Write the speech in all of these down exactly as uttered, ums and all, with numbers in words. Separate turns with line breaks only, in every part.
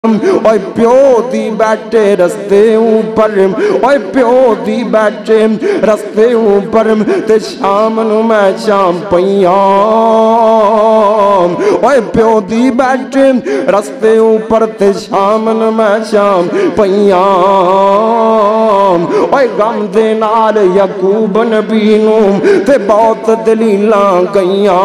اوے پیو دی بیٹھے رستے اوپر، اوے پیو دی بیٹھے رستے اوپر تے شام نو میں شام پیام، اوے پیو دی بیٹھے رستے اوپر تے شام نو میں شام پیام، اوے غم دے نال یعقوب نبی نو تے بہت دلیلاں گئیاں،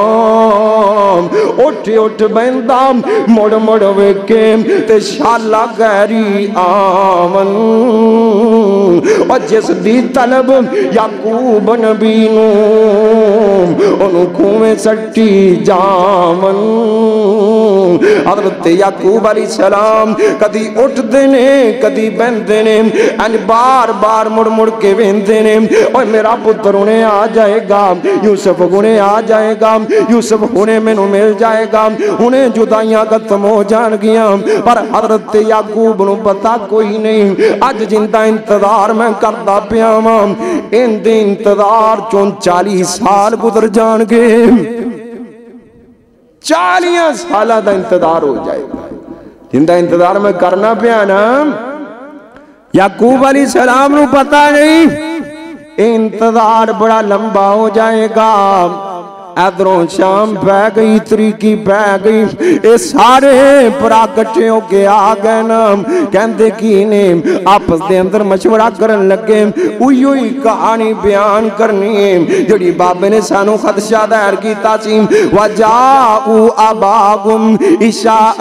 اٹھ اٹھ بہندا مڑ مڑ ویکھے تے شالا غیری آمن، اور جس دی طلب یعقوب نبی نو انہوں کھویں سٹی جامن۔ حضرت یعقوب علیہ السلام کدی اٹھ دینے کدی بہن دینے ان بار بار مڑ مڑ کے بہن دینے، اور میرا پتر انہیں آ جائے گا، یوسف انہیں آ جائے گا، یوسف انہیں میں نو مل جائے گا، انہیں جدائیاں ختم ہو جان گیا، پر حضرت یعقوب نو پتا کوئی نہیں اج جندہ انتظار میں کردہ پیاماں، ان دے انتظار چون چالیس سال گزر جان گے، چالیاں سالہ دا انتظار ہو جائے گا، جندہ انتظار میں کرنا پیانا۔ یعقوب علیہ السلام نو پتا نہیں انتظار بڑا لمبا ہو جائے گا، ادھروں شام بہ گئی تریکی بہ گئی، اے سارے پراکٹے ہو کے آگئے نام کہندے کی نے آپس دے اندر مشورہ کرن لگے، اوئی اوئی کہانی بیان کرنی ہے جڑی بابے نے سانو خدشہ دائر کی تاسیم، وَجَاءُ أَبَاهُمْ عِشَاءً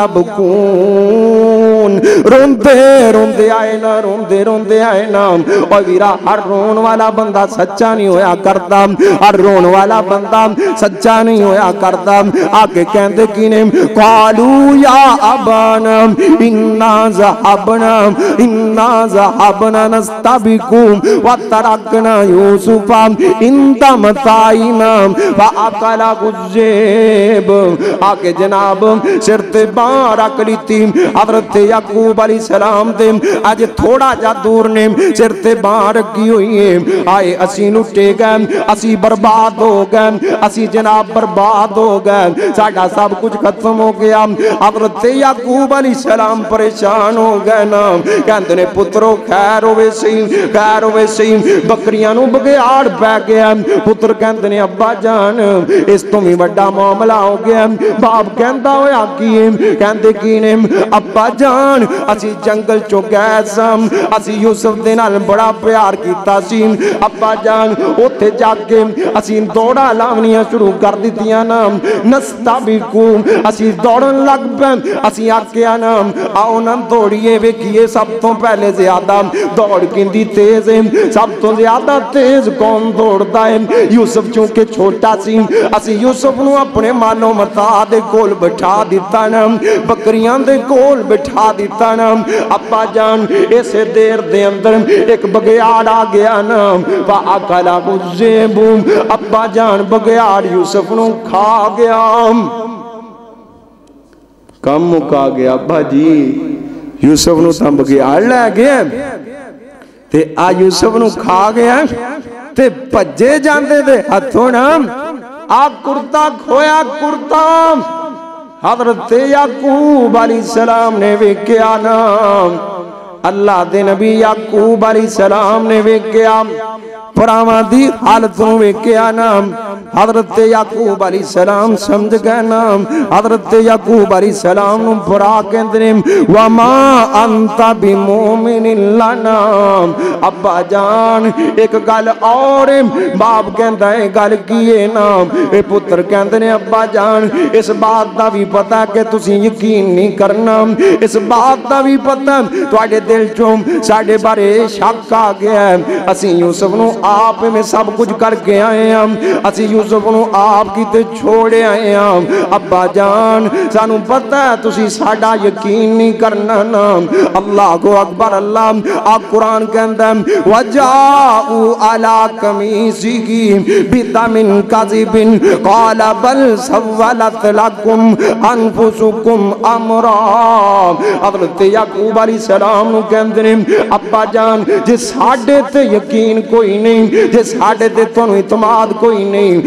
يَبْكُونَ، روندے روندے آئے نا روندے روندے آئے نا، اور ویرا ہر رون والا بندہ سچا نہیں ہویا کرتا، ہر رون والا بندہ سچا نہیں ہویا کرتا، آگے کہندے کینے قالوا یا ابانا انا ذهبنا انا ذهبنا نستبقوا وتركنا يوسف عند متاعنا فاكله الذئب، آگے جناب سر تے باں رکھ لیتی حضرت یعقوب علیہ السلام دے، آج تھوڑا جا دور نے سر تے باں رکھی ہوئی ہے، آئے اسی نٹے گئے اسی برباد ہو گئے اسی جناب برباد ہو گئے، ساڑھا سب کچھ ختم ہو گیا، حضرت یعقوب علیہ السلام پریشان ہو گئے نا، کہندے نے پترو خیر ہوئے سی خیر ہوئے سی، بکریاں نو بگیاڑ پہ گیا، پتر کہندے نے ابا جان اس تو بھی بڑا معاملہ ہو گیا، باپ کہندہ ہویا کیے کہندے کینے ابا جان اسی جنگل چو گئے سام، اسی یوسف دے نال بڑا پیار کیتا سی، ابا جان اوتھے جا کے اسی دوڑا لاونیاں شروع کر دیتیاں نام، نستبقو اسی دوڑن لگ پیں، اسی آکیا نام آؤ نام دوڑیے ویکھیے سب تو پہلے زیادہ دوڑ کندی تیز ہے، سب تو زیادہ تیز کون دوڑتا ہے، یوسف چونکہ چھوٹا سی، اسی یوسف نو اپنے مالوں متا دے کول بٹھا دیتا نام، بکریاں دے کول بٹھا دیتا نام، ابا جان ایسے دیر دے اندر ایک بگیاڑ آ گیا نام، فَأَكَلَهُ الذِّئْبُ، ابا جان بگیاڑ یوسف نو کھا گیا، کم مکا گیا ابا جی، یوسف نو تھا بگیاڑ لے گیا تے آ یوسف نو کھا گیا تے پجے جاندے دے ہتھوں نام، آ کرتا کھویا کرتا، حضرت یعقوب علیہ السلام نے ویکھیا نام، اللہ دے نبی یعقوب علیہ السلام نے ویکھیا پراواں دی حالت نو ویکھیا نام، حضرت یعقوب علیہ السلام سمجھ گئے نام، حضرت یعقوب علیہ السلام نو برا کہندے نے وما انت بمومن لنا، ابا جان ایک گل اور باپ کہندا ہے گل کیے نام، اے پتر کہندے نے ابا جان اس بات دا بھی پتہ کہ تسی یقین نہیں کرنا، اس بات دا بھی پتہ تواڈے دل چوں ساڈے بارے شک آ گیا ہے، اسی یوسف نو آپ میں سب کچھ کر کے آئے ہیں، اسی یوسف نو آپ کی تے چھوڑے آئے ہیں، ابا جان سانو پتہ ہے تسی ساڑا یقین نہیں کرنا نام، اللہ کو اکبر، اللہ آپ قرآن کے اندر وَجَاءُوا عَلَىٰ قَمِيصِهِ بِدَمٍ كَذِبٍ قَالَ بَلْ سَوَّلَتْ لَكُمْ أَنفُسُكُمْ أَمْرًا، حضرت یعقوب علیہ السلام نو کہندے نے ابا جان جے ساڑے تے یقین کوئی نہیں، جے ساڑے تے تانوں اعتماد کوئی نہیں،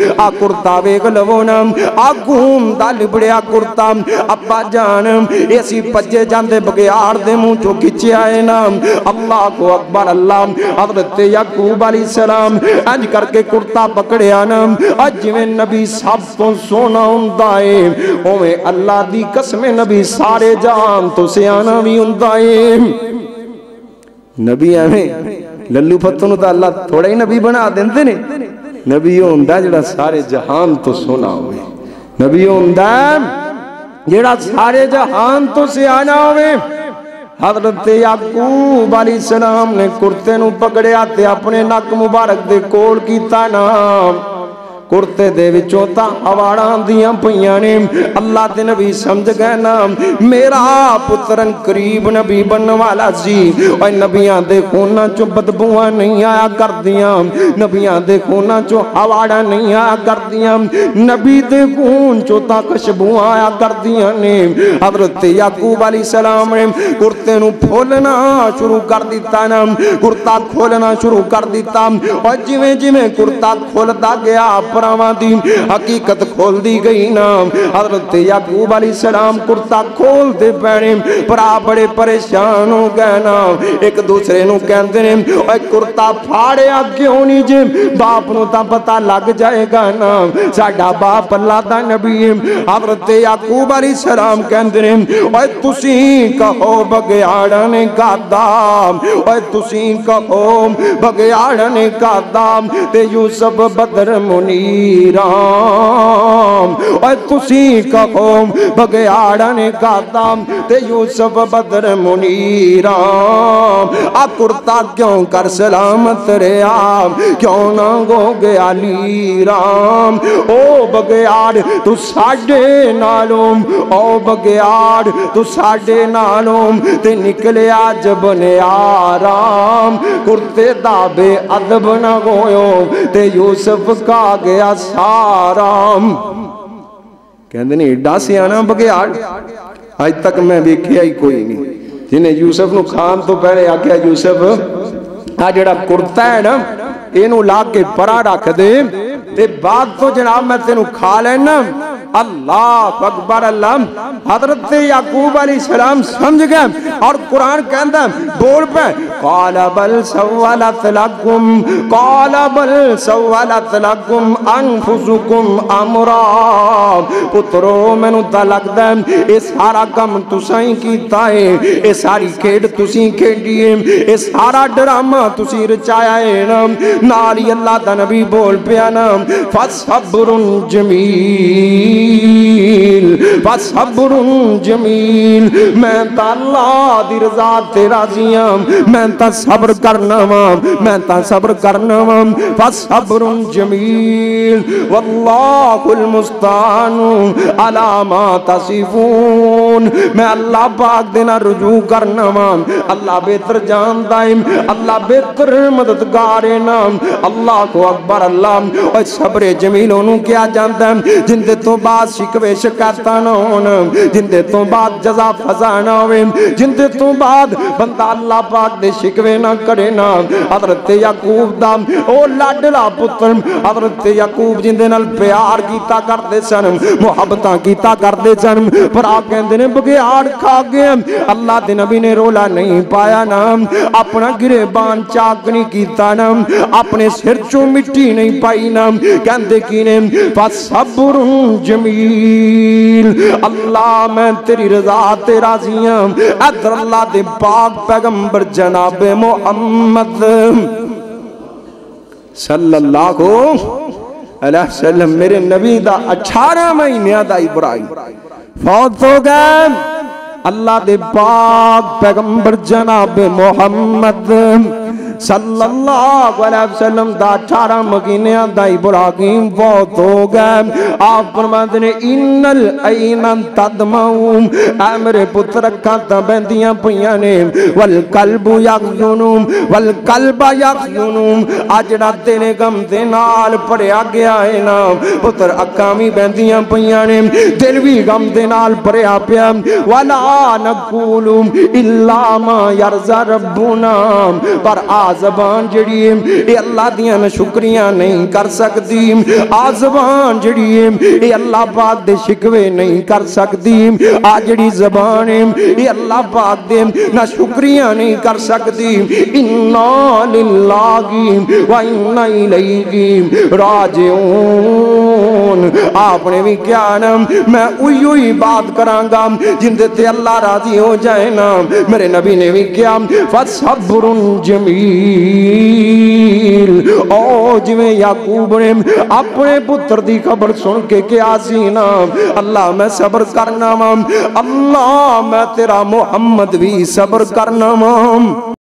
آ کرتا ویکھ لو نا آ گھوم دا لبڑیا کرتا ابا جان ایسی پجے جاندے بگیار دے منہ چو کھچے آئے نا اللہ کو اکبر اللہ حضرت یعقوب علیہ السلام اج کر کے کرتا پکڑے آنا اج میں نبی سب تو سونا ہندائے اوے اللہ دی قسم نبی سارے جان تو سیانا بھی ہندائے نبی ایویں للو پتوں تا اللہ تھوڑا ہی نبی بنا دیندے نے نبی ہوندا جڑا سارے جہان تو سونا ہوئے نبی ہوندا جڑا سارے جہان تو سیانا ہوئے حضرت یعقوب علیہ السلام نے کرتے نو پکڑے آتے اپنے نک مبارک دے کول کیتا نام کرتے دے وچوں تا ہواڑاں دیاں پئیاں نے اللہ دے نبی سمجھ گئے نا میرا پترن قریب نبی بننے والا سی اور نبیاں دے خوناں چوں بدبواں نہیں آیا کر دیاں نبیاں دے خوناں چوں ہواڑاں نہیں آیا کر دیاں نبی دے خون چوں تا خوشبواں آیا کر دیاں نے حضرت یعقوب علیہ السلام نے کرتے نو پھولنا شروع کر دیتا نا کرتا کھولنا شروع کر دیتا اور جویں جویں کرتا کھولتا گیا پراواں دی حقیقت کھول دی گئی نا حضرت یعقوب علیہ السلام کرتا کھول دے پینے پرا بڑے پریشان ہو گئے نا ایک دوسرے نو کہندے نے اے کرتا پھاڑیا کیوں نہیں جے باپ نو تا پتہ لگ جائے گا نا ساڈا باپ اللہ دا نبی حضرت یعقوب علیہ السلام کہندے نے اے تسی کہو بگیاڑا نے کادا اے تسی کہو بگیاڑا نے کادا تے یوسف بدر منی رام اور تسی کہو بگیاڑا نے کہتا تے یوسف بدر منیرام آ کرتا کیوں کر سلامت رہا کیوں نہ گو گیا لیرام او بگیاڑ تو ساڑے نالوم او بگیاڑ تو ساڑے نالوم تے نکلے آج بنے آرام کرتے دابے عدب نہ گویو تے یوسف کا گیا سارام کہندے نہیں ایڈا سیانا بگیاڑ آج تک میں بھی کیا ہی کوئی نہیں جنہیں یوسف نو کھان تو پہلے آکیا یوسف آج جڑا کرتا ہے نا اینو لا کے پرا رکھ دے تے بعد تو جناب میں تینو کھا لینا اللہ اکبر اللہ حضرت یعقوب علیہ السلام سمجھ گئے اور قرآن کہندہ بول پہ قال بل سوالت لکم قال بل سوالت لکم انفسکم امرا پترو میں نو تا لگ دے اے سارا کم تسائیں کیتا ہے اے ساری کھیڑ تسیں کھیڑیے اے سارا ڈرامہ تسیں رچایا ہے نالی اللہ دا نبی بول پیا نا فَصَبْرٌ جَمِيلٌ فَصَبْرٌ جَمِيلٌ میں تا اللہ دی رضا تے راضیاں میں تا صبر کرنا ہاں میں تا صبر کرنا ہاں فَصَبْرٌ جَمِيلٌ وَاللَّهُ الْمُسْتَعَانُ عَلَى مَا تَصِفُونَ میں اللہ پاک دینا رجوع کرنا ہاں اللہ بہتر جانتا ہے اللہ بہتر مددگار نام اللہ کو اکبر اللہ اور صبر جمیل انہوں کیا جانتا ہے جن دے تو بعد شکوے شکایتاں نہ ہونا جن دے تو بعد جزا فضا نہ ہوئے جن دے تو بعد بندہ اللہ پاک دے شکوے نہ کرے نا حضرت یعقوب دا او لاڈلا پتر حضرت یعقوب جن دے نال پیار کیتا کر دے سن محبتاں کیتا کر دے سن پر آپ کہندے نے بگیاڑ کھا گئے اللہ دے نبی نے رولا نہیں پایا نا اپنا گریبان چاک نہیں کیتا نا اپنے سر چوں مٹی نہیں پائی نا کہندے کینے فَصَبْرٌ جمیل اللہ میں تیری رضا تے راضیاں ادھر اللہ دے پاک پیغمبر جناب محمد صلی اللہ علیہ وسلم میرے نبی دا اٹھارہ مہینہ دا ابراہیم فوت ہو گئے اللہ دے پاک پیغمبر جناب محمد صلی اللہ علیہ وسلم دا اٹھارہ مہینے دا ابراہیم فوت ہو گئے آپ فرماتے ہیں ان العین تدمعون اے میرے پتر اکھاں تاں بہندیاں پئیاں نے والقلب یحزن والقلب یحزن اجڑا تیرے غم دے نال بھریا گیا ہے نا پتر اکھاں وی بہندیاں پئیاں نے دل وی غم دے نال بھریا پیا ولا نقول الا ما یرضى ربنا پر آ زبان جڑی ہے اے اللہ دیاں شکریاں نہیں کر سکتی، آ زبان جڑی ہے اے اللہ پاک دے شکوے نہیں کر سکتی، آ جڑی زبان ہے اے اللہ پاک دے نہ شکریاں نہیں کر سکتی۔ انا للہ و انا الیہ راجعون۔ آپ نے بھی کیا نا میں اوئی اوئی بات کرانگا جن تے اللہ راضی ہو جائے نا، میرے نبی نے بھی کیا فصبر جمیل۔ او جویں یعقوب نے اپنے پتر دی خبر سن کے کیا سی نا، اللہ میں صبر کرنا مام، اللہ میں تیرا محمد بھی صبر کرنا مام۔